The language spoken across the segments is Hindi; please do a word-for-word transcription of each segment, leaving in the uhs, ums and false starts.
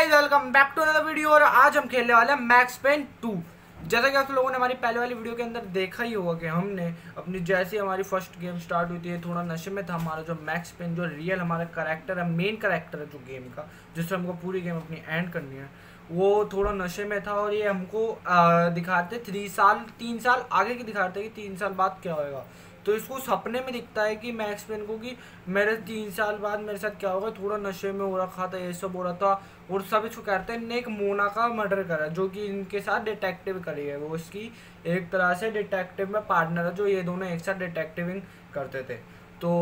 Guys welcome back to another video. और आज हम खेलने वाले हैं मैक्स पेन टू। जैसा कि आप लोगों ने हमारी पहले वाली वीडियो के अंदर देखा ही होगा कि हमने अपनी जैसी हमारी फर्स्ट गेम स्टार्ट हुई थी, थोड़ा नशे में था हमारा जो मैक्स पेन, जो रियल हमारा कैरेक्टर है, मेन कैरेक्टर है जो गेम का, जिससे हमको पूरी गेम अपनी एंड करनी है, वो थोड़ा नशे में था। और ये हमको आ, दिखाते थ्री साल तीन साल आगे की दिखाते कि तीन साल बाद क्या होएगा। तो इसको सपने में दिखता है कि मैक्स पेन को कि मेरे तीन साल बाद मेरे साथ क्या होगा। थोड़ा नशे में हो रखा था, ये सब हो रहा था। और सब इसको कहते हैं ने एक मोना का मर्डर करा, जो कि इनके साथ डिटेक्टिव करी है। वो इसकी एक तरह से डिटेक्टिव में पार्टनर है, जो ये दोनों एक साथ डिटेक्टिविंग करते थे। तो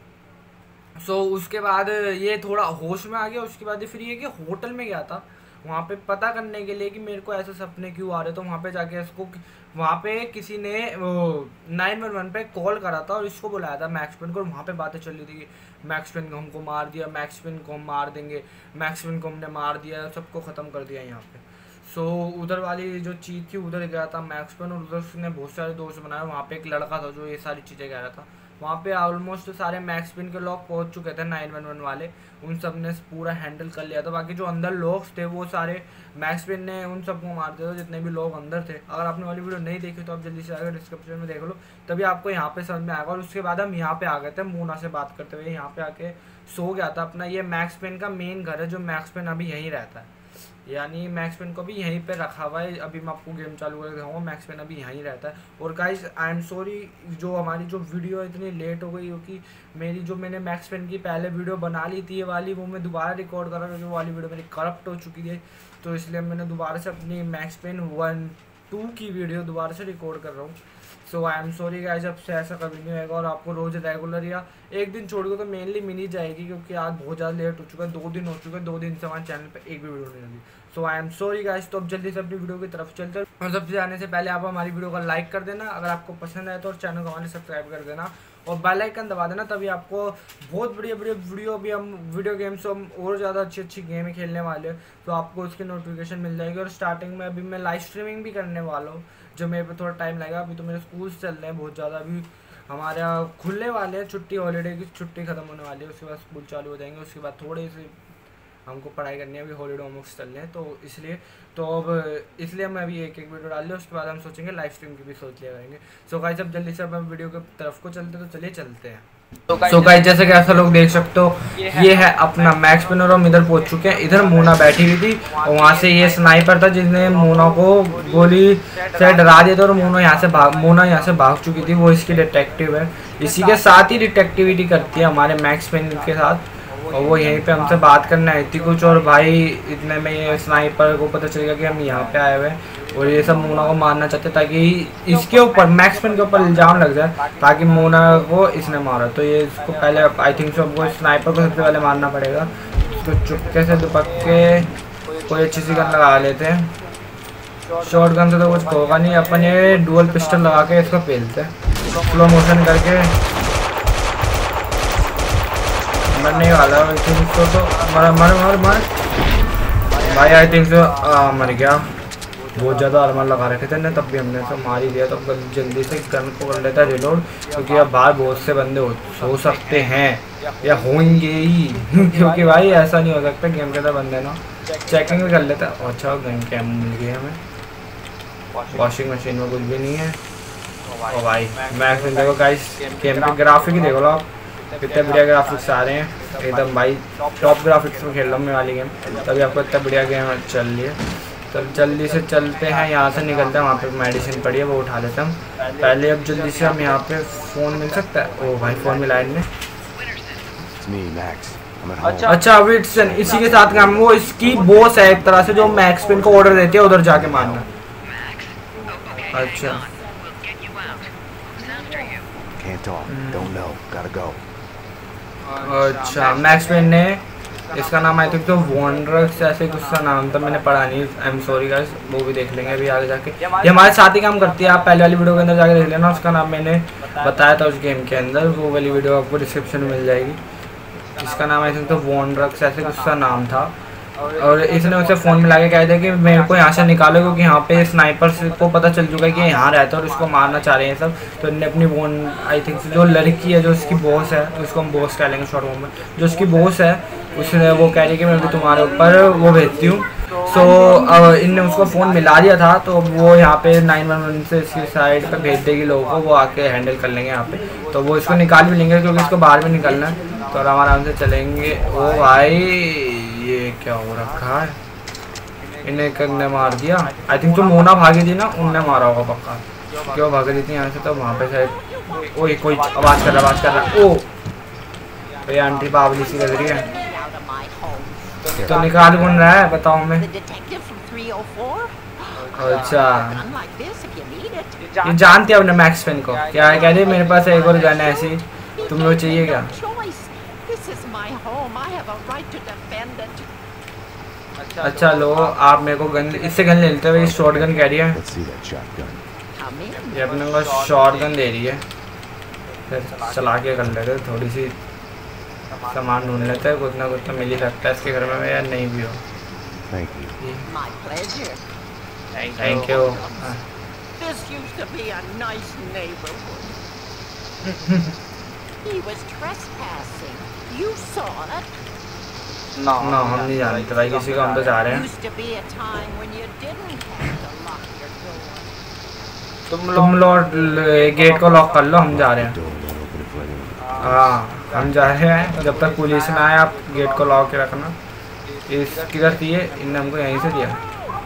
सो उसके बाद ये थोड़ा होश में आ गया। उसके बाद फिर ये कि होटल में गया था वहाँ पे पता करने के लिए कि मेरे को ऐसे सपने क्यों आ रहे। तो वहाँ पे जाके इसको वहाँ पे किसी ने वो नाइन वन वन पे कॉल करा था और इसको बुलाया था मैक्स पेन को। वहाँ पे बातें चल रही थी कि मैक्स पेन को हमको मार दिया, मैक्स पेन को हम मार देंगे, मैक्स पेन को हमने मार दिया, सबको ख़त्म कर दिया यहाँ पे। सो so, उधर वाली जो चीज़ थी उधर गया था मैक्स पेन, और उधर उसने बहुत सारे दोस्त बनाए। वहाँ पे एक लड़का था जो ये सारी चीज़ें कह रहा था। वहाँ पे ऑलमोस्ट सारे मैक्स पेन के लोग पहुँच चुके थे, नाइन वन वन वाले, उन सब ने पूरा हैंडल कर लिया था। बाकी जो अंदर लोग थे वो सारे मैक्स पेन ने उन सबको मार दिया था, जितने भी लोग अंदर थे। अगर आपने वाली वीडियो नहीं देखी तो आप जल्दी से आकर डिस्क्रिप्शन में देख लो, तभी आपको यहाँ पे समझ में आएगा। और उसके बाद हम यहाँ पे आ गए थे मोना से बात करते हुए। यहाँ पे आके सो गया था अपना। ये मैक्स पेन का मेन घर है, जो मैक्स पेन अभी यहीं रहता है, यानी मैक्स पेन को भी यहीं पे रखा हुआ है। अभी मैं आपको गेम चालू करके दिखाऊंगा, मैक्स पेन अभी यहीं रहता है। और गाइस आई एम सॉरी, जो हमारी जो वीडियो इतनी लेट हो गई, क्योंकि मेरी जो मैंने मैक्स पेन की पहले वीडियो बना ली थी ये वाली, वो मैं दोबारा रिकॉर्ड कर रहा हूँ, क्योंकि वो वाली वीडियो मेरी करप्ट हो चुकी है। तो इसलिए मैंने दोबारा से अपनी मैक्स पेन वन टू की वीडियो दोबारा से रिकॉर्ड कर रहा हूँ। सो आई एम सॉरी गाइस, अब से ऐसा कभी नहीं होगा। और आपको रोज़ रेगुलर या एक दिन छोड़ के तो मेनली मिल ही जाएगी, क्योंकि आज बहुत ज़्यादा लेट हो चुका है, दो दिन हो चुके हैं, दो दिन से हमारे चैनल पे एक भी वीडियो नहीं लगी। सो आई एम सॉरी गाइस। तो अब जल्दी से अपनी वीडियो की तरफ चलते हैं। और सबसे जाने से पहले आप हमारी वीडियो का लाइक कर देना अगर आपको पसंद आए तो, और चैनल को हमारे सब्सक्राइब कर देना और बेल आइकन दबा देना, तभी आपको बहुत बढ़िया बढ़िया वीडियो, अभी हम वीडियो गेम्स हम और ज़्यादा अच्छी अच्छी गेमें खेलने वाले हैं, तो आपको उसकी नोटिफिकेशन मिल जाएगी। और स्टार्टिंग में अभी मैं लाइव स्ट्रीमिंग भी करने वाला हूँ, जो मेरे पे थोड़ा टाइम लगेगा। अभी तो मेरे स्कूल चल रहे हैं बहुत ज़्यादा, अभी हमारे यहाँ खुलने वाले हैं, छुट्टी हॉलीडे की छुट्टी ख़त्म होने वाली है, उसके बाद स्कूल चालू हो जाएंगे। उसके बाद थोड़े से हमको पढ़ाई करनी है, अभी हॉलीडे होमवर्क चल रहे हैं, तो इसलिए तो अब इसलिए मैं अभी एक एक वीडियो डाल लिया। उसके बाद हम सोचेंगे लाइव स्ट्रीम की भी सोच लिया करेंगे। सो गाइस अब जल्दी से अब हम वीडियो की तरफ को चलते, तो चलिए चलते हैं। सो गाइस जैसे कि ऐसा लोग देख सकते हो, ये है अपना मैक्स पेन और हम इधर पहुंच चुके हैं। इधर मोना बैठी हुई थी और वहाँ से ये स्नाइपर था जिसने मोना को गोली से डरा दिया था, और मोना यहाँ से भाग मोना यहाँ से भाग चुकी थी। वो इसकी डिटेक्टिव है, इसी के साथ ही डिटेक्टिविटी करती है हमारे मैक्स पेन के साथ, और वो यहीं पे हमसे बात करने आई थी कुछ। और भाई इतने में ये स्नाइपर को पता चल गया कि हम यहाँ पे आए हुए हैं, और ये सब मोना को मारना चाहते ताकि इसके ऊपर मैक्स पेन के ऊपर इल्ज़ाम लग जाए, ताकि मोना को इसने मारा। तो ये इसको पहले आई थिंक सो वो स्नाइपर को सबसे पहले मारना पड़ेगा। इसको चुपके से दुपक के कोई अच्छी सी गन लगा लेते हैं। शॉर्ट गन से तो कुछ होगा नहीं, अपन ये डुअल पिस्टल लगा के इसको पेलते हैं स्लो मोशन करके। मरने वाला आई थिंक सो, तो मर मर मर मर भाई, आई थिंक सो मर गया। बहुत ज़्यादा आर्मर लगा रखे थे ना, तब भी हमने तो मार ही दिया। तो जल्दी से गन को कर लेता रिलोड, क्योंकि अब बाहर बहुत से बंदे हो, हो सकते हैं या होंगे ही क्योंकि भाई ऐसा नहीं हो सकता गेम के अंदर बंदे ना। चेकिंग भी कर लेता। अच्छा गन कैम मिल गई हमें, वॉशिंग मशीन में कुछ भी नहीं है। और भाई मैक्स पेन देखो गाइस, गेम के ग्राफिक ही देखो आप, कितने बढ़िया ग्राफिक्स आ रहे हैं एकदम। भाई टॉप ग्राफिक्स में खेल रहा हूँ मैं वाली गेम, तभी आपको इतना बढ़िया गेम चल रही है। तो जल्दी से चलते हैं, यहाँ से निकलते हैं। वहाँ पे मेडिसिन पड़ी है, वो उठा लेते हैं हम पहले। अब जल्दी से हम यहाँ पे फ़ोन मिल सकता है। ओ भाई फ़ोन मिला इनने। अच्छा अच्छा अभी इसी के साथ काम, वो इसकी बॉस है एक तरह से, जो मैक्स पेन को ऑर्डर देती है उधर जाके मारना। अच्छा अच्छा मैक्स पेन ने, इसका नाम आई थिंक तो वॉन्ड्रक्स ऐसे कुछ सा नाम था, मैंने पढ़ा नहीं, आई एम सॉरी गाइस, वो भी देख लेंगे अभी आगे जाके। ये हमारे साथ ही काम करती है, आप पहले वाली वीडियो के अंदर जाके देख लेना, उसका नाम मैंने बताया था उस गेम के अंदर, वो वाली वीडियो आपको डिस्क्रिप्शन में मिल जाएगी। इसका नाम आई थिंक तो वॉन्ड्रक्स ऐसे कुछ सा नाम था। और इसने उसे फ़ोन मिला के कह दिया कि मेरे को यहाँ से निकालो, क्योंकि यहाँ पे स्नाइपर को पता चल चुका है कि यहाँ रहता है और उसको मारना चाह रहे हैं सब। तो इन्हें अपनी बोन आई थिंक जो लड़की है जो उसकी बॉस है, उसको हम बॉस कह लेंगे शॉर्ट फॉर्म में, जो उसकी बॉस है उसने वो कह रही है कि मैं भी तुम्हारे ऊपर वो भेजती हूँ। सो so, इनने उसको फ़ोन मिला दिया था, तो वो यहाँ पे नाइन वन वन से इसकी साइड पे भेज देगी लोगों को, वो आके हैंडल कर लेंगे यहाँ पे। तो वो इसको निकाल भी लेंगे क्योंकि इसको बाहर में निकलना है, तो आराम आराम से चलेंगे। ओ भाई ये क्या हो रखा है, इन्हें करने मार दिया। आई थिंक तो मोना भागी थी ना, उनने मारा होगा पक्का, क्यों भाग रही थी यहाँ से। तो वहाँ पे शायद ओए कोई आवाज़ कर रहा आवाज़ कर रहा ओ भैया आंटी बावली सी लग रही है। तो निकाल कौन रहा है बताओ मैं। अच्छा ये जानती है अपने मैक्स पेन को, क्या है कह रही मेरे पास एक और गन है ऐसी, तुम्हें वो चाहिए क्या। अच्छा लो आप मेरे को गन, इससे गन ले लेते हुए शॉर्ट गन कह रही है, ये अपने को शॉर्ट गन दे रही है, फिर चला के कर लेते थोड़ी सी सामान ढूंढ लेते हैं, कुछ ना कुछ तो मिल ही सकता है इसके घर में या नहीं भी हो। Thank you. ना no, हम नहीं जानते भाई किसी को, हम तो जा रहे हैं। तुम तुम लोग गेट को लॉक कर लो, हम जा रहे हैं। हाँ हम जा रहे हैं, जब तक पुलिस ना आए आप गेट को लॉक के रखना। इस किधर दिए इनने हमको, यहीं से दिया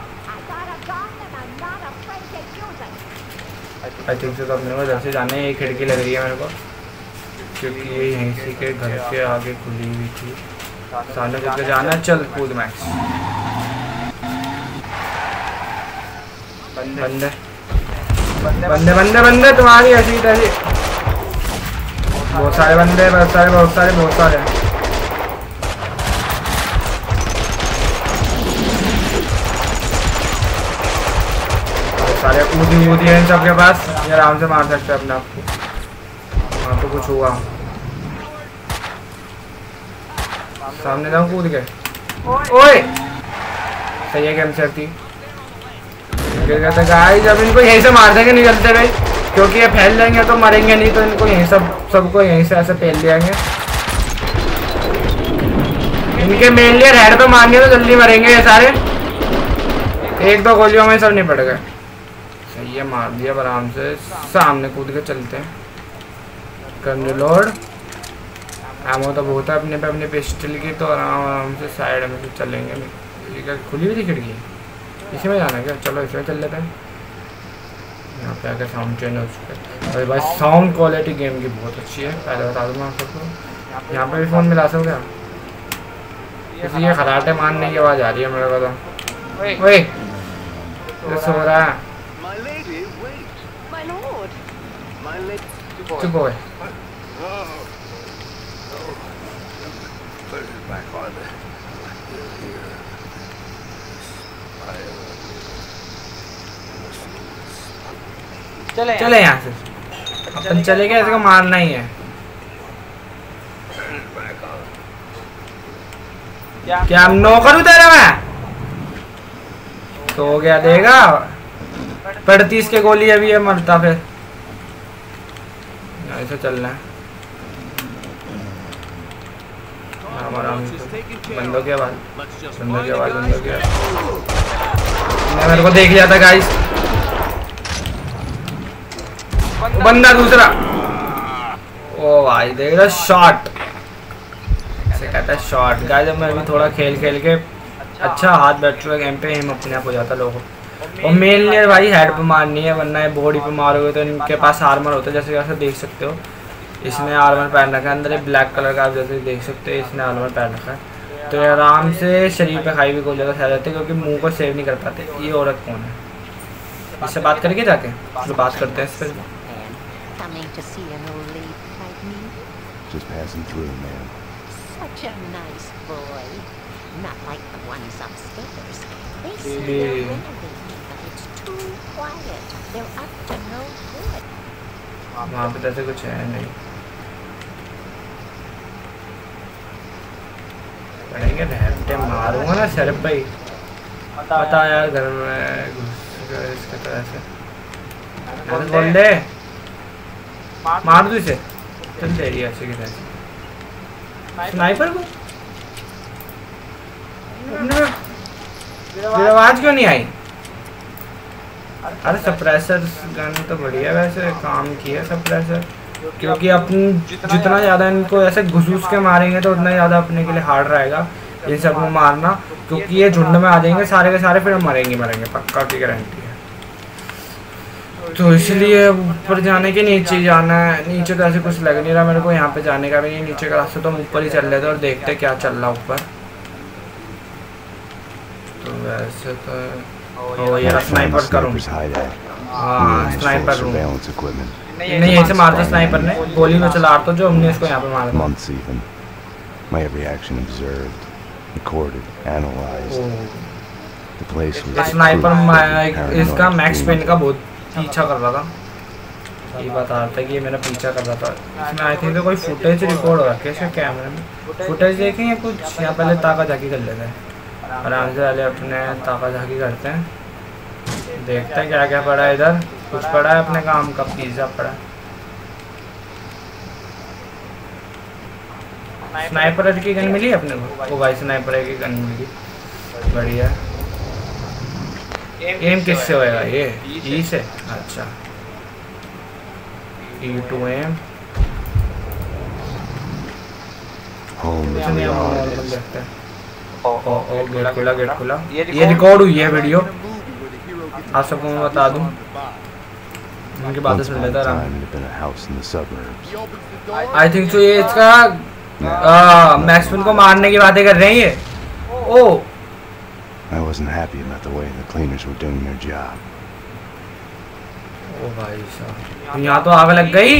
आई थिंक से। तो अपने को जब से जाने ये खिड़की लग रही है मेरे को, क्योंकि ये यहीं से के घर के आगे खुली हुई थी, सामने करके जाना। चल कूद मैक्स। बंदे बंदे बंदे बंदे तुम्हारी ऐसी तैसी, बहुत सारे बंदे, बहुत सारे बहुत सारे बहुत सारे बहुत सारे ऊदी ऊदी हैं सबके पास, ये आराम से मार सकते हैं अपने आप को। वहाँ तो कुछ हुआ, सामने जाओ कूद के। ओए सही है गेम चलती। गाइस अब इनको यहीं से मार देंगे निकलते हुए, क्योंकि ये फैल जाएंगे तो मरेंगे नहीं, तो इनको यहीं सब सबको यहीं से ऐसे फैल जाएंगे। इनके मेन लिए रेड पे मारेंगे तो जल्दी मरेंगे ये सारे, एक दो गोलियों में सब निपट गए। सही है मार दिया आराम से, सामने कूद के चलते हैं। गन रिलोड, एमो तो बहुत है अपने पे अपने पिस्टल की, तो आराम आराम से साइड में से चलेंगे। ये खुली हुई थी खिड़की, इसी में जाना है क्या, चलो इसमें चल लेते हैं। यहाँ पे आकर साउंड चेंज हो चुका है और भाई साउंड क्वालिटी गेम की बहुत अच्छी है, पहले बता दूँ मैं आप सबको। यहाँ पे भी फ़ोन मिला सकते हैं, किसी ये खराटे मारने की आवाज़ आ रही है मेरे को तो। ओए ये सो रहा है, चुप हो। चले चले यहाँ से, अपन चले गए, इसको मारना ही है। क्या हम नौकर उतारा मैं तो हो गया देगा पड़तीस के गोली अभी है, मरता फिर। ऐसे चलना है आराम से। बंदों की आवाज़, बंदों की आवाज़, बंदों की आवाज़। मेरे को देख लिया था गाइस, बंदा दूसरा। ओ भाई देख रहा शॉट, ऐसे कहता है शॉट। गाइस जब मैं भी थोड़ा खेल खेल के अच्छा हाथ बैठ चुका गेम पे, हम अपने आप हो जाता लोगों को। और मेन लिए भाई हेड पे मारनी है, वरना बॉडी पे मारोगे तो इनके पास आर्मर होता है, जैसे जैसे देख सकते हो इसने आर्मर पहन रखा है अंदर, ब्लैक कलर का, आप जैसे देख सकते हो इसने आर्मर पहन रखा है। तो आराम से शरीर पे खाई भी कोई ज़्यादा सह जाते हैं, क्योंकि मुंह को सेव नहीं कर पाते। ये औरत कौन है, इससे बात करके जाके जो बात करते हैं इस पर। Coming to see an old lady like me? Just passing through, ma'am. Such a nice boy. Not like the ones upstairs. They say Yeah. they're renovating, but it's too quiet. They're up to no good. वहाँ पे ऐसे कुछ है नहीं। करेंगे रहते मारूंगा ना सर पे ही। पता यार घर में इसके तरह से बोल दे मार दो इसे। चल दे रही अच्छे की तरह स्नाइपर को मेरी आवाज क्यों नहीं आई? अरे सप्रेसर गन तो बढ़िया वैसे काम किया सप्रेसर, क्योंकि अपन जितना ज़्यादा इनको ऐसे घुसूस के मारेंगे तो उतना ज़्यादा अपने के लिए हार्ड रहेगा इन सबको मारना, क्योंकि ये झुंड में आ जाएंगे सारे के सारे, फिर हम मरेंगे मरेंगे पक्का की गारंटी है। तो इसलिए ऊपर जाने के नीचे जाना है। नीचे तो ऐसे कुछ लग नहीं रहा मेरे को, यहाँ पे जाने का भी नहीं। नीचे का रास्ता तो हम ऊपर ही चल रहे थे और देखते क्या चल रहा ऊपर। तो वैसे तो ओ ये स्नाइपर करूँ, हाँ स्नाइपर रूम नहीं ऐसे मारता स्नाइपर ने गोली में चला तो जो हमने इसको यहाँ पे मारा। Months even. My every action observed, recorded, analyzed. The place was sniper इसका मैक्स पेन का बहुत पीछा कर रहा था, ये बता रहा था कि ये मेरा पीछा कर रहा था। इसमें आई थिंक तो कोई फुटेज रिकॉर्ड हो रखा है इसके कैमरे में, फुटेज देखेंगे कुछ। यहाँ पहले ताका झाकी कर लेते हैं आराम से, पहले अपने ताका झाकी करते हैं, देखते हैं क्या क्या पड़ा है इधर। कुछ पड़ा है अपने काम का, पिज्जा पड़ा है। स्नाइपर की गन मिली अपने को, ओ भाई स्नाइपर की गन मिली, बढ़िया। एम किससे होएगा ये? ई से, अच्छा ई to M. O O gate खुला गेट खुला, ये रिकॉर्ड हुई है वीडियो, आप सबको मैं बता दूं। उनकी बातें सुन लेता रहा। आई थिंक तो ये इसका मैक्सवेल को मारने की बातें कर रहे हैं ये। ओ I wasn't happy about the way the cleaners were doing their job. ओ भाई साहब यहाँ तो आग लग गई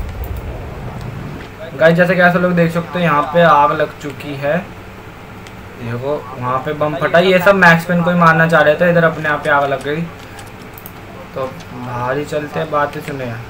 गाइस, जैसे कि ऐसे लोग देख सकते हो यहाँ पे आग लग चुकी है। देखो वहाँ पे बम फटा, ये सब मैक्स पेन को ही मारना चाह रहे थे, इधर अपने आप पे आग लग गई। तो बाहर ही चलते हैं, बातें सुने हैं।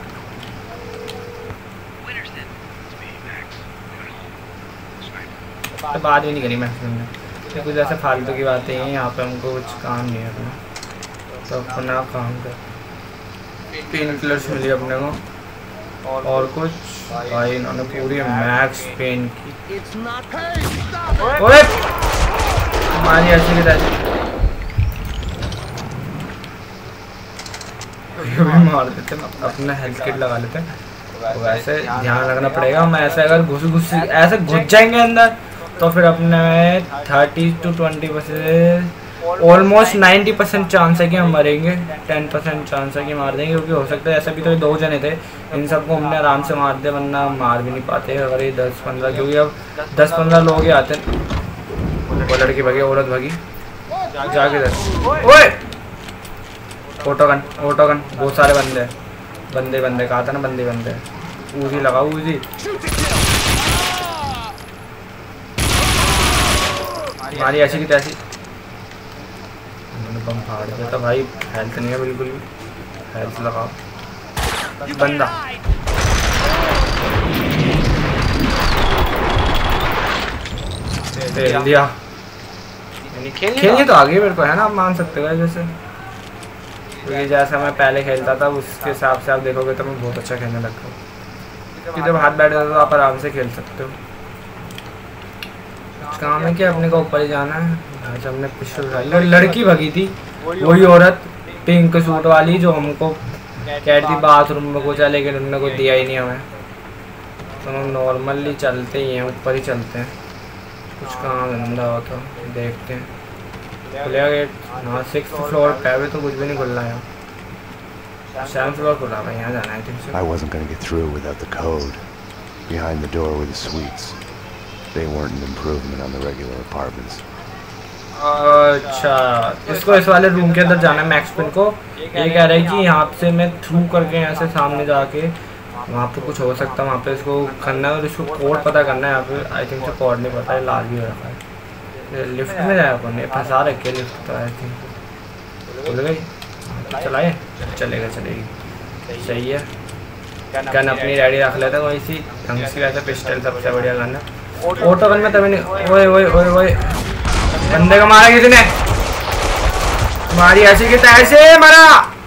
तो बात ही नहीं करी मैक्स पेन ने, तो कुछ ऐसे फालतू की बातें हैं यहाँ पे, हमको कुछ काम नहीं है अपना, तो अपना काम कर। पेन किलर्स मिली अपने को और कुछ भाई, इन्होंने पूरी मैक्स पेन की। ओए हमारी ऐसी की तरह भी मार देते हैं, अपना हेल्थ किट लगा लेते हैं। तो वैसे ध्यान रखना पड़ेगा, हम ऐसे अगर घुस घुस ऐसे घुस जाएंगे अंदर तो फिर अपने thirty two twenty percent almost ninety percent chance है कि हम मरेंगे, टेन परसेंट चांस है कि मार देंगे, क्योंकि हो सकता है ऐसे भी तो दो जने थे, इन सबको हमने आराम से मार दिया, वरना मार भी नहीं पाते अगर ये दस पंद्रह, क्योंकि अब दस पंद्रह लोग ही आते हैं। वो लड़की भागी, औरत भागी, जाके दस। ओए ऑटो गन ऑटो गन, बहुत सारे बंदे बंदे बंदे कहा था ना, बंदे बंदे ऊजी लगा ऊजी। हमारी ऐसी की तैसी मैंने बम फाड़ दिया था भाई, हेल्थ नहीं है बिल्कुल भी, हेल्थ लगाओ। बंदा खेल दिया, खेलने तो आगे मेरे को है ना, आप मान सकते हो जैसे, क्योंकि जैसा मैं पहले खेलता था उसके हिसाब से आप देखोगे तो मैं बहुत अच्छा खेलने लग गया, क्योंकि जब हाथ बैठ जाता तो आप आराम से खेल सकते हो। काम है कि अपने को ऊपर ही जाना है। आज हमने पिस्टल उठाई, लड़की भगी थी वही औरत पिंक सूट वाली जो हमको कह रही थी बाथरूम में कुछ है, लेकिन उन्होंने कुछ दिया ही नहीं हमें, तो हम नॉर्मली चलते ही हैं, ऊपर ही चलते हैं। कुछ काम धंधा हो तो देखते हैं। खुलेगा गेट? हाँ सिक्स फ्लोर पे अभी तो कुछ भी नहीं खुल रहा है, सेवन फ्लोर खुला है, यहाँ जाना है ठीक से। I wasn't going to get through without the code. Behind the door were the suites. They weren't an improvement on the regular apartments. अच्छा इसको इस वाले रूम के अंदर जाना है मैक्स पेन को। ये कह रहा है कि यहाँ से मैं थ्रू करके यहाँ से सामने जाके वहाँ पे कुछ हो सकता है, वहाँ पे इसको करना है और इसको कोड पता करना है। यहाँ पे आई थिंक से कोड नहीं पता है, लाल भी हो रखा है। लिफ्ट में जाए अपन ने फंसा रखे लिफ्ट तो आई थिंक खुल गई, चलाए चलेगा चलेगी सही है। गन अपनी रेडी रख लेता कोई सी ढंग से, वैसे पिस्टल सबसे बढ़िया गन है। ऑटो गन में तभी नहीं। ओए ओए ओए ओए बंदे को मारा किसी ने, मारी ऐसी की तैसे मरा।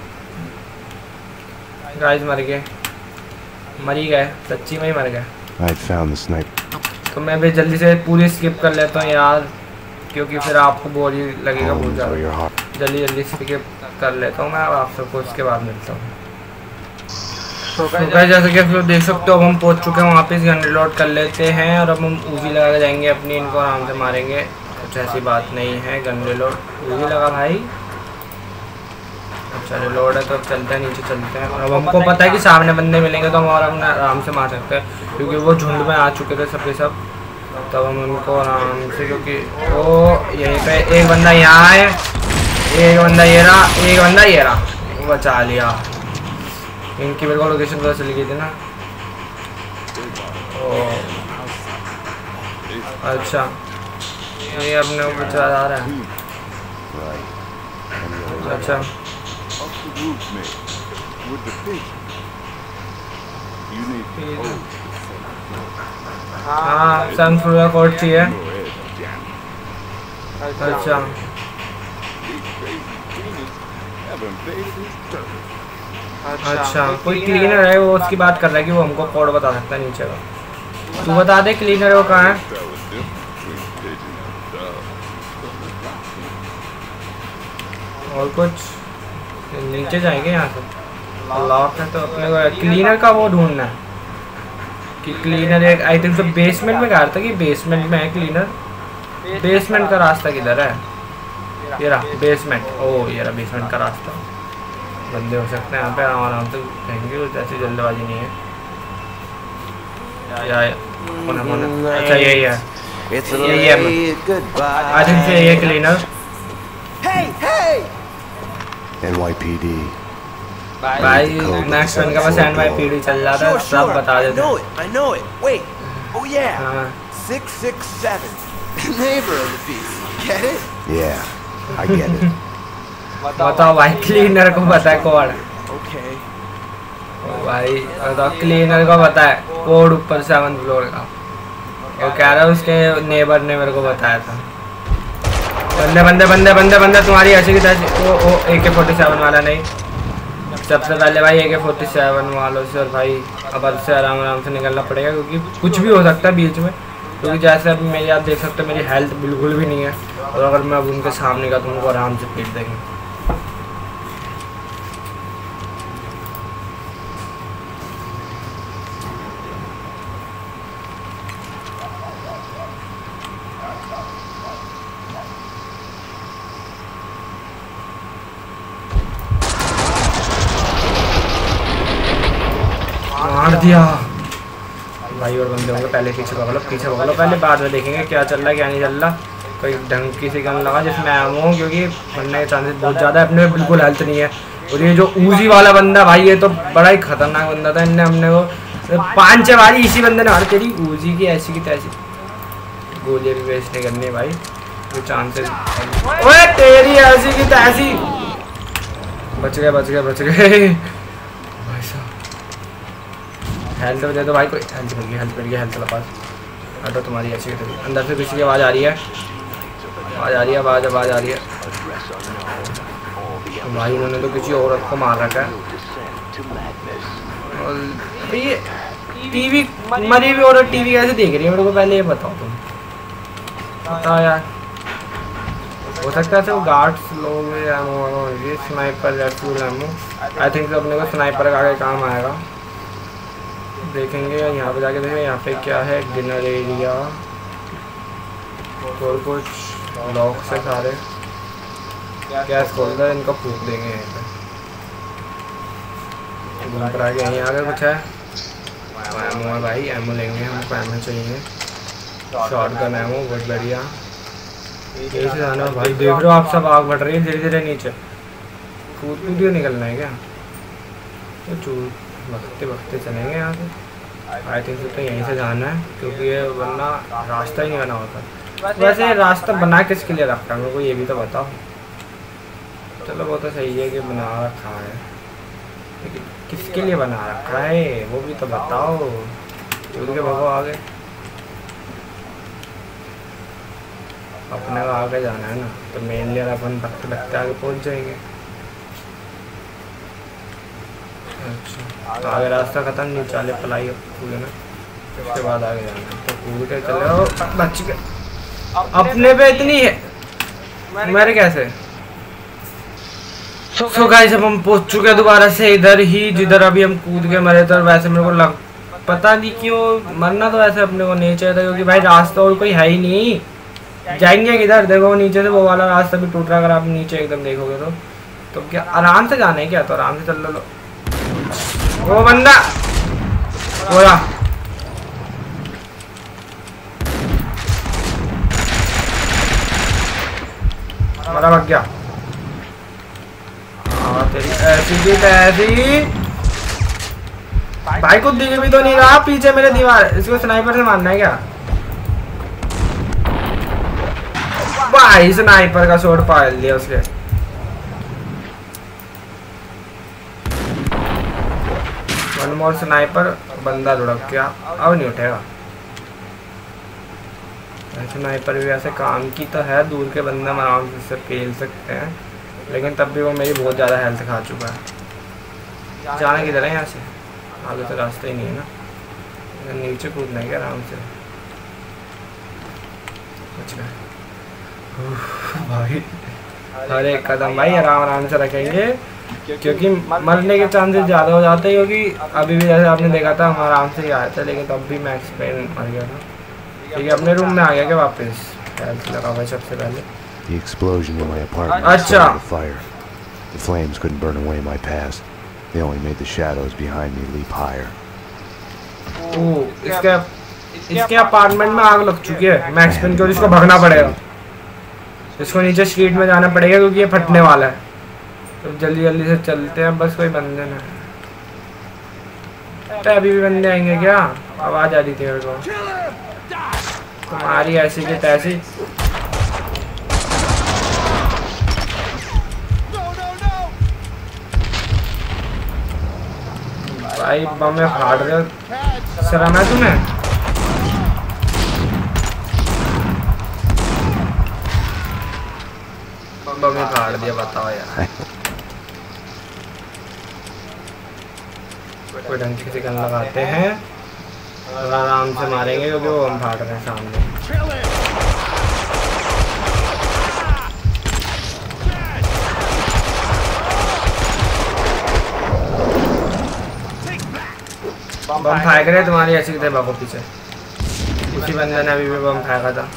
गाइस मर गए, मरी गए, सच्ची में ही मर गए। I'd found the sniper. तो मैं भी जल्दी से पूरी स्किप कर लेता हूँ यार, क्योंकि फिर आपको बोर ही लगेगा बहुत Homes where ज़्यादा। your heart. जल्दी जल्दी स्किप कर लेता हूँ मैं, अब आप सबको उसके बाद मिलता हूँ। तो गाइस जैसे कि आप लोग देख सकते हो अब हम पहुँच चुके हैं, वापस गन रिलोड कर लेते हैं और अब हम उजी लगा के जाएंगे अपनी, इनको आराम से मारेंगे, कुछ ऐसी बात नहीं है। गन रिलोड उजी लगा भाई, अच्छा रिलोड है तो अब चलते हैं, नीचे चलते हैं। और अब हमको पता है कि सामने बंदे मिलेंगे तो हम और हम आराम से मार सकते हैं, क्योंकि वो झुंड में आ चुके थे सबके सब। तब हम उनको आराम से, क्योंकि वो यहीं पे एक बंदा यहाँ है, एक बंदा ये रहा, एक बंदा ये रहा, वो बचा लिया। इनकी मेरे को लोकेशन पता चली गई थी ना। ओ अच्छा ये अपने को बचा जा रहा है। अच्छा हाँ सनफ्लावर कोट चाहिए। अच्छा अच्छा कोई क्लीनर है, वो उसकी बात कर रहा है कि वो हमको कोड बता सकता है नीचे का। तू बता दे क्लीनर वो कहाँ है। और कुछ नीचे जाएंगे यहाँ से, लॉक है तो अपने को क्लीनर का वो ढूंढना है कि क्लीनर एक आई थिंक तो बेसमेंट में कहा था कि बेसमेंट में है क्लीनर। बेसमेंट का रास्ता किधर है, ये रहा बेसमेंट। ओ ये रहा बेसमेंट का रास्ता। बंदे हो सकते हैं यहाँ पे, आराम आराम से कहेंगे, कुछ ऐसी जल्दबाजी नहीं है। या होना होना अच्छा यही है, यही है आई थिंक से ये cleaner. N Y P D. भाई मैक्स पेन का बस एन वाई पी डी चल जाता है, सब बता देते हैं। I know it. Wait. Oh yeah. हाँ Six six seven. Neighbor of the piece. Get it? Yeah, I get it. बताओ भाई क्लीनर को पता है कोड। Okay. ओ भाई बताओ क्लीनर को पता है कोड ऊपर सेवन फ्लोर का। वो कह रहा है उसके नेबर ने मेरे को बताया था। बंदे बंदे बंदे बंदे बंदे तुम्हारी ऐसी की तैसी। ओ ओ ए के फोर्टी सेवन वाला नहीं, सबसे पहले भाई ए के फोर्टी सेवन वालों से। और भाई अब अब से आराम आराम से निकलना पड़ेगा, क्योंकि कुछ भी हो सकता है बीच में। क्योंकि जैसे अभी मेरी आप देख सकते हो मेरी हेल्थ बिल्कुल भी नहीं है, और अगर मैं अब उनके सामने का तो उनको आराम से पीट देंगे। मार दिया भाई। और बंदे होंगे, पहले पीछे पकड़ो पीछे पकड़ो पहले, बाद में देखेंगे क्या चल रहा है क्या नहीं चल रहा। कोई ढंग की सी गन लगा जिसमें एमो हो, क्योंकि बनने के चांसेस बहुत ज़्यादा है। अपने में बिल्कुल हेल्थ नहीं है। और ये जो ऊजी वाला बंदा भाई, ये तो बड़ा ही खतरनाक बंदा था। इनने हमने को पाँच छः बारी इसी बंदे ने, हर तेरी ऊजी की ऐसी की तैसी गोलियाँ भी वेस्ट नहीं करनी है भाई, ये चांसेस। ओए तेरी ऐसी की तैसी, बच गए बच गए बच गए भाई साहब। हेल्थ दे दो भाई, कोई हेल्थ मिल गई हेल्थ मिल गई हेल्थ वाला पास। हटो तुम्हारी ऐसी की अंदर से किसी की आवाज़ आ रही है, आवाज़ आ रही है, आवाज़ आवाज़ आ रही है। तो भाई उन्होंने तो किसी औरत को मार रखा है। और ये टीवी मरी हुई औरत टीवी कैसे देख रही है मेरे को पहले ये बताओ तुम, बताओ यार। हो सकता है वो गार्ड्स लोग ये स्नाइपर रेफ्यूल एमो, आई थिंक अपने को स्नाइपर का आगे काम आएगा। देखेंगे यहाँ पे जाके देखेंगे यहाँ पे क्या है, डिनर एरिया और कुछ लॉक से सारे गैस खोल दे, इनको फूक देंगे यहीं पे। घूम कर आगे यहीं आगे कुछ है एमो है भाई, एमो लेंगे हमको, एमो चाहिए शॉर्ट गन एमो बहुत बढ़िया। यही से जाना भाई, देख रहे हो आप सब आग बढ़ रही है धीरे धीरे नीचे। कूद कूद के निकलना है क्या, तो चूर भगते भगते चलेंगे यहाँ से। आई थिंक तो यहीं से जाना है, क्योंकि ये वरना रास्ता ही नहीं बना होता। वैसे ये रास्ता बना किसके लिए रखा है मेरे को ये भी तो बताओ। चलो वो तो सही है कि बना रखा है, लेकिन किसके लिए बना रखा है वो भी तो बताओ। चूर के भगो आगे। अपने को आगे जाना है ना, तो मेन लियर अपन लगते लगते आगे पहुंच जाएंगे। अच्छा आगे रास्ता खत्म, नीचे वाले पलाई पूरे ना, उसके बाद आगे जाना है। तो कूद के चले हो बच के, अपने पे इतनी है मेरे कैसे। सो गाइस अब हम पहुंच चुके हैं दोबारा से इधर ही जिधर अभी हम कूद के मरे थे। वैसे मेरे को लग पता नहीं क्यों मरना तो वैसे अपने को नहीं चाहिए था, क्योंकि भाई रास्ता और कोई है ही नहीं। जाएंगे किधर, देखो नीचे से वो वाला रास्ता भी टूट रहा है, अगर आप नीचे एकदम देखोगे तो। तो क्या आराम से जाना है क्या, तो आराम से चल लो। वो बंदा बोला हमारा भाग गया। हाँ तेरी ऐसी की तैसी, भाई को दिख भी तो नहीं रहा पीछे मेरे दीवार। इसको स्नाइपर से मारना है क्या भाई, स्नाइपर का शॉट पाल लिया उसके। वन मोर स्नाइपर, बंदा लुढ़क गया, अब नहीं उठेगा। स्नाइपर भी ऐसे काम की तो है, दूर के बंदे हम आराम से पेल सकते हैं, लेकिन तब भी वो मेरी बहुत ज़्यादा हेल्थ खा चुका है। जाना किधर है यहाँ से, आगे तो रास्ता ही नहीं है ना, नीचे कूदना है क्या आराम से। अच्छा भाई हर एक कदम भाई आराम आराम से रखेंगे, क्योंकि मरने के चांसेस ज़्यादा हो जाते हैं। क्योंकि अभी भी जैसे आपने देखा था हम आराम से ही आए थे, लेकिन तब भी मैक्स पेन मर गया था। ठीक है अपने रूम में आ गया क्या वापस, हेल्थ लगा हुआ सबसे पहले। The explosion in my apartment अच्छा started a fire. The flames couldn't burn away my past. They only made the shadows behind me leap higher. ओह इसके इसके अपार्टमेंट में आग लग चुकी है मैक्स पेन को, इसको भागना पड़ेगा। इसको नीचे स्ट्रीट में जाना पड़ेगा क्योंकि ये फटने वाला है। तो जल्दी जल्दी से चलते हैं, बस कोई बंदे ना। अभी भी बंदे आएंगे क्या, आवाज आ रही थी मेरे को। तुम्हारी ऐसी की तैसी, भाई बम में फाड़ दे, शर्म है तुम्हें। बम में फाड़ दिया, बताओ यार। कोई ढंग से गन लगाते हैं और आराम से मारेंगे, क्योंकि वो हम फाड़ रहे हैं सामने। बम फेंक रहे तुम्हारी ऐसी थे बाबू पीछे, उसी बंदे ने अभी भी बम फेंका था।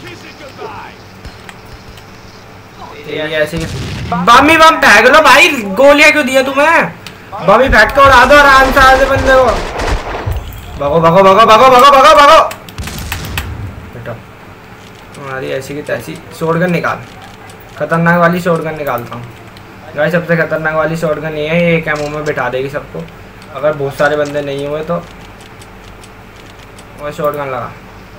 तेरी ऐसी बम ही बम फेंक लो भाई, गोलियां क्यों दिया तुम्हें, बम ही फेंक के उड़ा दो आराम से आधे बंदे को। भागो भागो भागो भागो भागो भागो भागो बेटा, तुम्हारी ऐसी की तैसी। शॉटगन निकाल, खतरनाक वाली शॉटगन निकालता हूँ गाइस। सबसे खतरनाक वाली शॉटगन ये है, ये एक एमओ में बिठा देगी सबको। अगर बहुत सारे बंदे नहीं हुए तो वो शॉटगन लगा,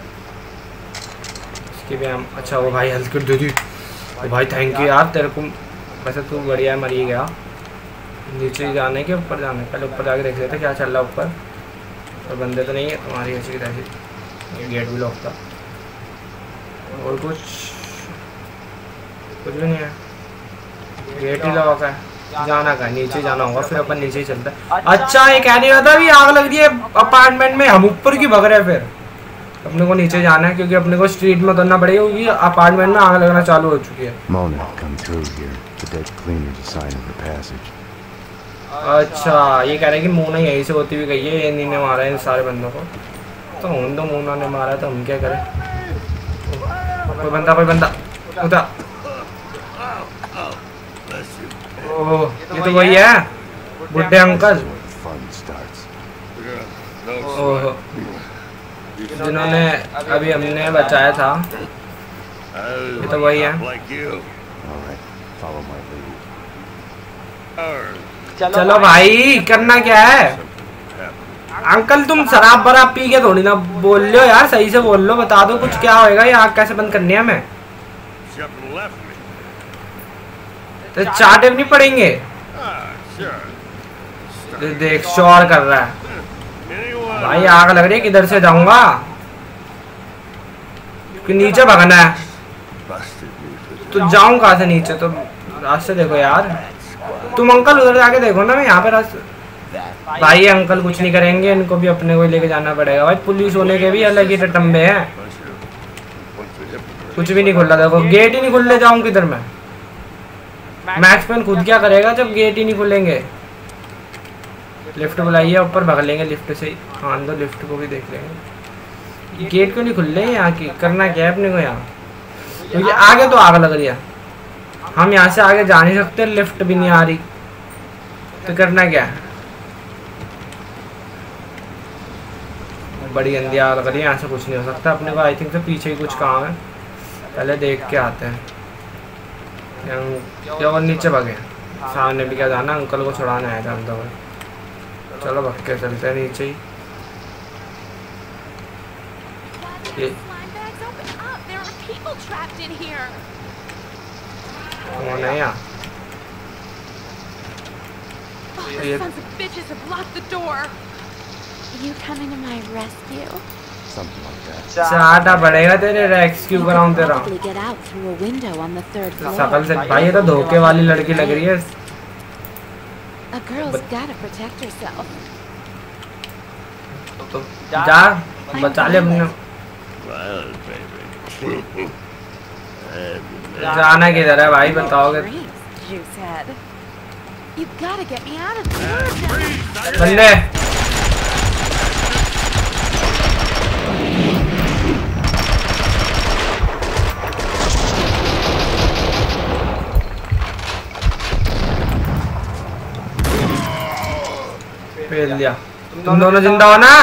इसकी भी हम। अच्छा वो भाई हेल्थ किट दे दी, ओ भाई थैंक यू यार तेरे को। वैसे तू बढ़िया है, मर ही गया। नीचे जाने के ऊपर जाने, पहले ऊपर जाके देख लेते क्या चल रहा है ऊपर, और बंदे तो नहीं है तुम्हारी ऐसी की तैसी। गेट भी लॉक था, और कुछ कुछ भी नहीं है, गेट ही लॉक है। जाना का नीचे जाना होगा, फिर अपन नीचे ही चलता है। अच्छा ये कह नहीं रहा था भी आग लग रही है अपार्टमेंट में, हम ऊपर की भग रहे हैं। फिर अपने को नीचे जाना है, क्योंकि अपने को स्ट्रीट में उतरना पड़ेगा, क्योंकि अपार्टमेंट में आग लगना चालू हो चुकी है। Mona had come through here. The dead cleaner's a sign of her passage. अच्छा ये कह रहे हैं कि मोना यहीं से होती हुई गई है, ये नहीं ने मारा है इन सारे बंदों को। तो उन दो मोना ने मारा तो हम क्या करें। कोई बंदा कोई बंदा उधर। ओह ये तो वही है बुड्ढे अंकल, ओह जिन्होंने अभी हमने बचाया था। ये तो वही है। चलो भाई करना क्या है। अंकल तुम शराब बराब पी के थोड़ी ना बोल लो यार, सही से बोल लो, बता दो कुछ क्या होएगा, ये आग कैसे बंद करनी है हमें। तो चाटे नहीं पड़ेंगे। देख शोर कर रहा है भाई, आग लग रही है, किधर से जाऊंगा कि नीचे भगना है। तो जाऊं कहाँ से नीचे? तो रास्ते देखो यार, तुम अंकल उधर जाके देखो ना, मैं यहाँ पे रास्ते। भाई अंकल कुछ नहीं करेंगे, इनको भी अपने को लेके जाना पड़ेगा भाई, पुलिस होने के भी अलग ही टटम्बे हैं। कुछ भी नहीं खुल रहा, देखो गेट ही नहीं खुल रहे, जाऊँ किधर मैं? मैक्स पेन खुद क्या करेगा जब गेट ही नहीं खुलेंगे? लिफ्ट बुलाइए, ऊपर भाग लेंगे लिफ्ट से ही। हाँ तो लिफ्ट को भी देख लेंगे। गेट क्यों नहीं खुल रहे हैं यहाँ की? करना क्या है अपने को यहाँ? क्योंकि आगे तो आग लग रही है, हम यहाँ से आगे जा नहीं सकते, लिफ्ट भी नहीं आ रही, तो करना क्या है? बड़ी गंदी आग लग रही है, यहाँ से कुछ नहीं हो सकता अपने को। आई थिंक तो पीछे ही कुछ काम है, पहले देख के आते हैं। क्या और नीचे भागे? सामने भी क्या जाना, अंकल को छुड़ाना है जानता हुआ। चलो भाग के चलते हैं नीचे ही। ये कौन है यहाँ? ये चाटा पड़ेगा तेरे रेस्क्यू कराऊं तेरा। सकल से भाई ये तो धोखे वाली लड़की लग रही है। तो जा बचा ले अपने। जाना किधर है भाई बताओगे? बंदे फेल दिया। तुम दोनों जिंदा हो ना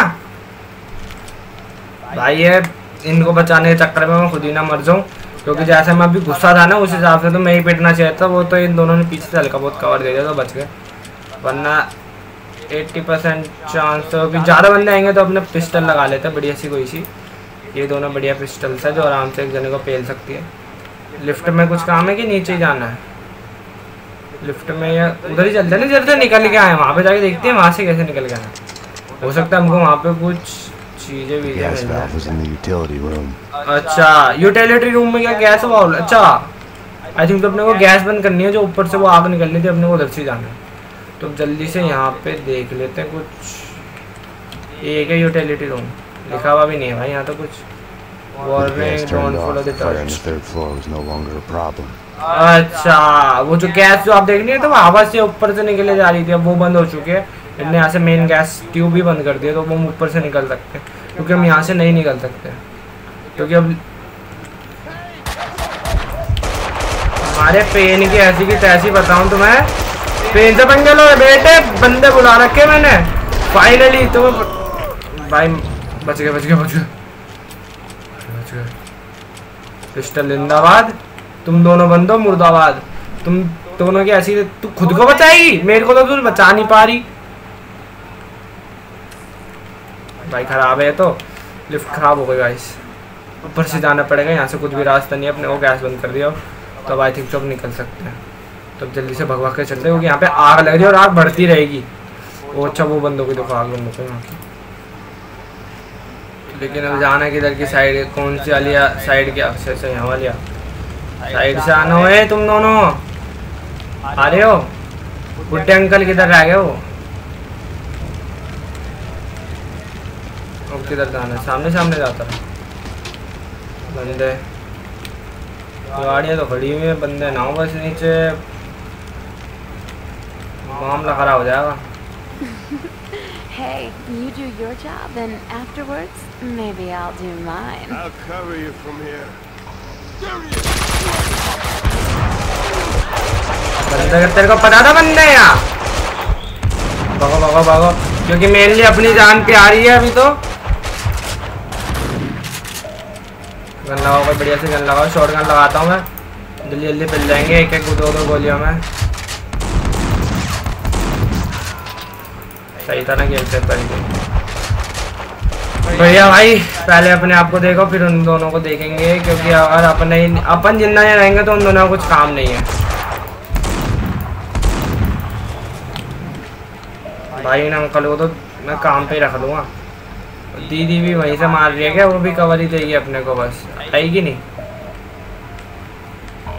भाई? ये इनको बचाने के चक्कर में मैं खुद ही ना मर जाऊं, क्योंकि जैसे मैं अभी गुस्सा था ना उस हिसाब से तो मैं ही पिटना चाहिए था। वो तो इन दोनों ने पीछे से हल्का बहुत कवर दे दिया तो बच गए, वरना अस्सी परसेंट चांस तो कि ज़्यादा बंदे आएंगे तो अपने पिस्टल लगा लेते हैं बढ़िया सी कोई सी। ये दोनों बढ़िया पिस्टल्स है जो आराम से एक जने को पेल सकती है। लिफ्ट में कुछ काम है कि नीचे ही जाना है? लिफ्ट में या उधर ही चलते हैं ना, जल्दी निकल के आए वहाँ पे जाके देखते हैं वहाँ से कैसे निकल के आए। हो सकता है हमको वहाँ पे कुछ चीजें भी मिल जाए। अच्छा यूटिलिटी रूम में क्या गैस वाल्व? अच्छा आई थिंक तो अपने को गैस बंद करनी है, जो ऊपर से वो आग निकलनी थी, अपने को उधर से जाना है। तो जल्दी से यहाँ पे देख लेते हैं कुछ। एक है यूटिलिटी रूम, लिखा हुआ भी नहीं है भाई यहाँ तो कुछ। वार्निंग डोंट फॉलो द टर्च। अच्छा वो जो गैस जो आप देख रही है तो वो हवा से ऊपर से निकले जा रही थी, अब वो बंद हो चुकी है। इनने यहाँ से मेन गैस ट्यूब भी बंद कर दिया, तो वो हम ऊपर से निकल सकते हैं, क्योंकि हम यहाँ से नहीं निकल सकते क्योंकि अब हमारे पेन की ऐसी की तैसी बताऊँ तुम्हें। पेन से पंगे लो बेटे, बंदे बुला रखे मैंने फाइनली। तो भाई बच गए बच गए बच गए बच गए। पिस्टल जिंदाबाद, तुम दोनों बंदो मुर्दाबाद। तुम दोनों की ऐसी, तू खुद को बचाएगी, मेरे को तो तू बचा नहीं पा रही भाई। खराब है तो लिफ्ट खराब हो गई गाइस, ऊपर से जाना पड़ेगा, यहाँ से कुछ भी रास्ता नहीं है। अपने को गैस बंद कर दिया, तो अब आई थिंक सब निकल सकते हैं। तो जल्दी से भगवा के चलते हैं, क्योंकि यहाँ पे आग लग रही है और आग बढ़ती रहेगी। वो अच्छा वो बंदों की देखो आग बंदों को यहाँ की। लेकिन अब जाना किधर की साइड, कौन सी वाली साइड की? अक्सर से यहाँ वाली साइड से आना है। तुम दोनों आ रहे हो? बुड्ढे अंकल किधर रह गए? वो किधर जाना है? सामने सामने जाता है। बंदे गाड़ियाँ तो खड़ी हुई है, बंदे ना हो बस नीचे, मामला खराब हो जाएगा। Hey, you do your job and afterwards maybe I'll do mine. I'll cover you from here. बंदे तेरे को पता था बंदे यहाँ? भागो भागो भागो, क्योंकि मेनली अपनी जान पे आ रही है अभी। तो गन लगाओ भाई, बढ़िया से गन लगाओ। शॉर्ट गन लगाता हूँ मैं, जल्दी जल्दी पिल जाएंगे एक एक दो दो गोलियों में। सही था ना गेम सेट करके। बढ़िया भाई, पहले अपने आप को देखो फिर उन दोनों को देखेंगे, क्योंकि अगर अपने अपन जिंदा नहीं रहेंगे तो उन दोनों को कुछ काम नहीं है भाई। ना अंकल को तो मैं काम पे ही रख दूंगा। दीदी भी वहीं से मार रही है क्या? वो भी कवर ही चाहिए अपने को, बस आएगी नहीं।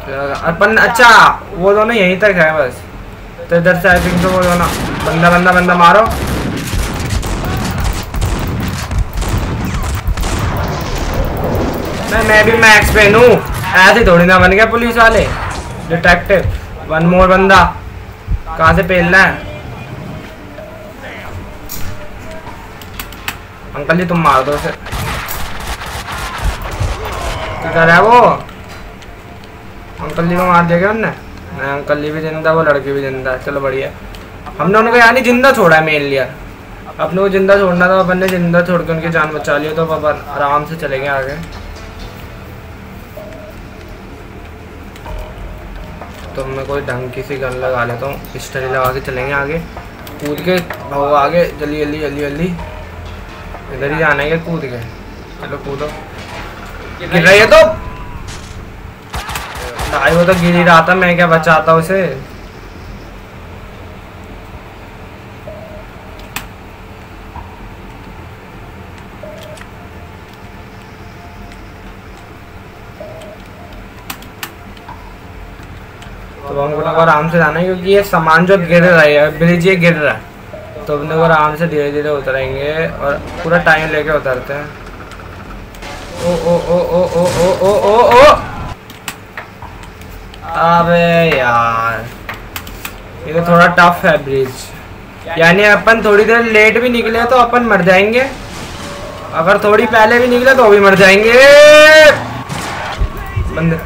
अपन अच्छा वो दोनों यहीं तक है बस, तो इधर से आई थिंक तो वो दोनों बंदा बंदा बंदा मारो। मैं मैं भी मैक्स पेन हूँ, ऐसे थोड़ी ना बन गया पुलिस वाले डिटेक्टिव। वन मोर बंदा कहाँ से पेलना है? अंकल जी तुम मार दो उसे। किधर है वो? अंकल जी को मार दिया क्या उनने? नहीं, अंकल जी भी जिंदा, वो लड़की भी जिंदा है। चलो बढ़िया, हमने उनको यानी जिंदा छोड़ा है मेन लिया। अपने को जिंदा छोड़ना था, अपन ने जिंदा छोड़ के उनकी जान बचा लिया, तो अपन आराम से चले गए आगे। तो मैं कोई ढंग की सी गन लगा लेता हूँ, पिस्टल लगा के चलेंगे आगे। कूद के भागो आगे, जल्दी जल्दी जल्दी जल्दी। इधर ही जाना है कूद के। चलो कूदो। गिर रही है तो भाई, वो तो गिर ही रहा था, मैं क्या बचाता उसे। तो हमको लगा आराम से जाना है, क्योंकि ये सामान जो गिर रहा है, ब्रिज ये गिर रहा है, तो अपने को आराम से धीरे धीरे उतरेंगे और पूरा टाइम लेके उतरते हैं। ओ ओ ओ ओ ओ ओ ओ ओ ओ अबे यार, ये तो थोड़ा टफ है ब्रिज। यानी अपन थोड़ी देर लेट भी निकले तो अपन मर जाएंगे, अगर थोड़ी पहले भी निकले तो भी मर जाएंगे। बंदे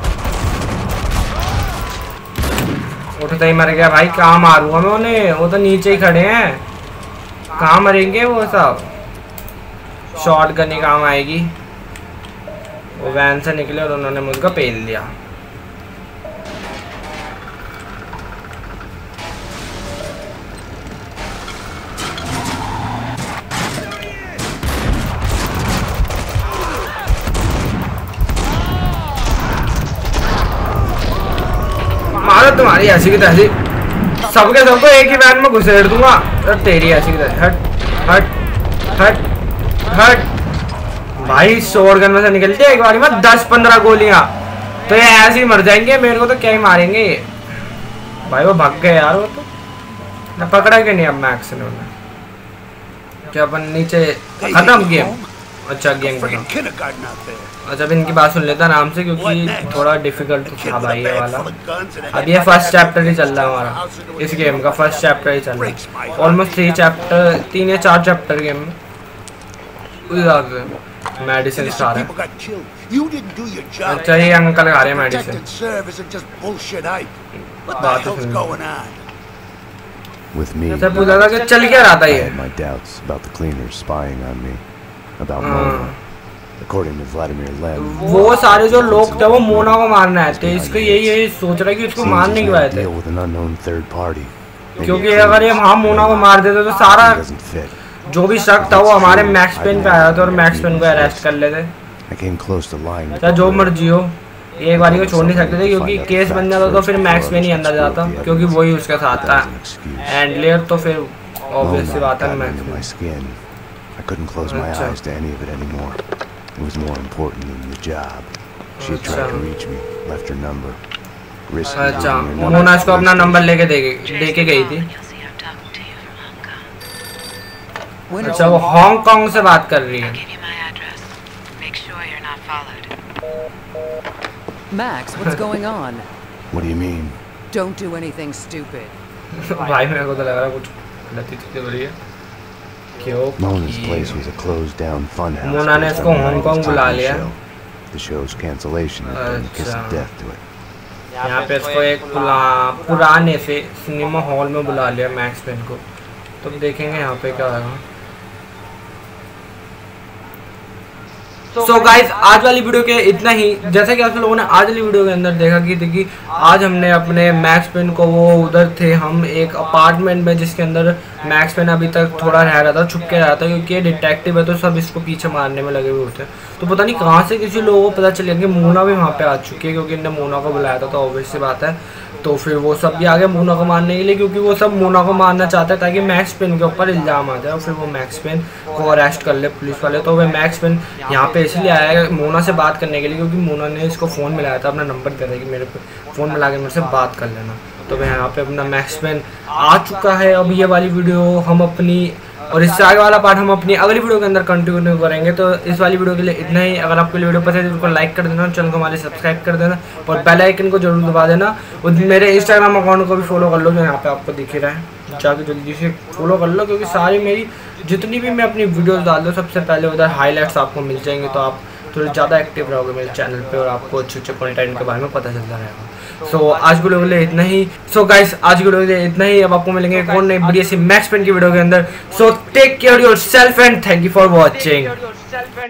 उठता ही मर गया भाई, कहाँ मारूंगा मैं उन्हें? वो तो नीचे ही खड़े हैं, कहाँ मरेंगे वो सब? शॉट करने काम आएगी। वो वैन से निकले और उन्होंने मुझको पेल दिया। मारो तुम्हारी ऐसी की तैसी, सबके सबको एक ही वैन में घुसेड़ दूंगा। और तेरी ऐसी की तैसी, हट हट हट हट। भाई शोर गन में से निकलती है एक बार में दस पंद्रह गोलियां, तो ये ऐसे ही मर जाएंगे, मेरे को तो क्या ही मारेंगे ये। भाई वो भाग गए यार, वो तो ना पकड़ा के नहीं अब मैक्स ने उन्हें। क्या अपन नीचे खत्म गेम? अच्छा गेम खत्म। अच्छा अब इनकी बात सुन लेता आराम से, क्योंकि थोड़ा डिफिकल्ट था भाई ये वाला। अब ये फर्स्ट चैप्टर ही चल रहा है हमारा, इस गेम का फर्स्ट चैप्टर ही चल रहा है। ऑलमोस्ट थ्री चैप्टर, तीन या चार चैप्टर गेम में। मेडिसिन आ रहा है। अच्छा ये अंकल खा रहे हैं मेडिसिन। बात सुन। अच्छा पूछा था कि चल क्या रहा था ये? वो सारे जो लोग थे वो मोना को मारने आए थे, इसको यही यही सोच रहा है कि उसको मारने क्यों आए थे, क्योंकि अगर ये वहाँ मोना को मार देते तो सारा जो भी शक था वो हमारे मैक्स पेन पे आया था और मैक्स पेन को अरेस्ट कर लेते। क्या जो मर्जी हो, एक बारी को छोड़ नहीं सकते थे, क्योंकि केस बन जाता तो फिर मैक्स पेन ही अंदर जाता, क्योंकि वही उसके साथ था एंडलियर, तो फिर ऑब्वियस सी बात है max. I couldn't close my eyes to any of it anymore. It was more important than the job. She had tried to reach me, left her number. अच्छा मोना इसको अपना नंबर लेके दे दे के गई थी। अच्छा वो हांगकांग से बात कर रही है। Max, what's going on? What do you mean? Don't do anything stupid. भाई मेरे को तो लग रहा है कुछ गलती चीज़ हो रही है। Mona's place was a closed-down funhouse. Mona ने इसको हांगकांग बुला लिया। The show's cancellation had done a kiss of death to it. यहाँ पे इसको एक पुला, पुराने से सिनेमा हॉल में बुला लिया मैक्स पेन को, तो देखेंगे यहाँ पे क्या होगा। सो so गाइस आज वाली वीडियो के इतना ही। जैसा कि आप लोगों ने आज वाली वीडियो के अंदर देखा कि देखिए आज हमने अपने मैक्स पेन को, वो उधर थे हम एक अपार्टमेंट में जिसके अंदर मैक्स पेन अभी तक थोड़ा रह रहा था, छुप के रहा था, क्योंकि ये डिटेक्टिव है तो सब इसको पीछे मारने में लगे हुए होते हैं। तो पता नहीं कहाँ से किसी लोगों को पता चल गया कि मोना भी वहाँ पे आ चुकी है, क्योंकि इन्होंने मोना को बुलाया था, तो ऑब्वियस सी बात है तो फिर वो सब भी आ गए मोना को मारने के लिए, क्योंकि वो सब मोना को मारना चाहता है ताकि मैक्स पेन के ऊपर इल्ज़ाम आ जाए और फिर वो मैक्स पेन को अरेस्ट कर ले पुलिस वाले। तो वह मैक्स पेन यहाँ पे इसलिए आया है मोना से बात करने के लिए, क्योंकि मोना ने इसको फ़ोन मिलाया था, अपना नंबर दे रहा है कि मेरे फ़ोन मिला के मेरे से बात कर लेना। तो वह यहाँ पे अपना मैक्स पेन आ चुका है। अब ये वाली वीडियो हम अपनी और इससे आगे वाला पार्ट हम अपनी अगली वीडियो के अंदर कंटिन्यू करेंगे। तो इस वाली वीडियो के लिए इतना ही। अगर आपको वीडियो पसंद है तो लाइक कर देना, चैनल को हमारे सब्सक्राइब कर देना और बेल आइकन को जरूर दबा देना। और मेरे इंस्टाग्राम अकाउंट को भी फॉलो कर लो, जो यहाँ पे आपको दिख ही रहा है, जाके जल्दी से फॉलो कर लो, क्योंकि सारी मेरी जितनी भी मैं अपनी वीडियोस डाल दूँ सबसे पहले उधर हाईलाइट्स आपको मिल जाएंगे। तो आप थोड़े ज़्यादा एक्टिव रहोगे मेरे चैनल पे और आपको अच्छे अच्छे कंटेंट के बारे में पता चलता रहेगा। सो so, आज की वीडियो के लिए इतना ही। सो so, गाइस आज की वीडियो के लिए इतना ही। अब आपको मिलेंगे कौन नई बढ़िया सी मैक्स पेन की वीडियो के अंदर। So take care yourself and thank you for watching.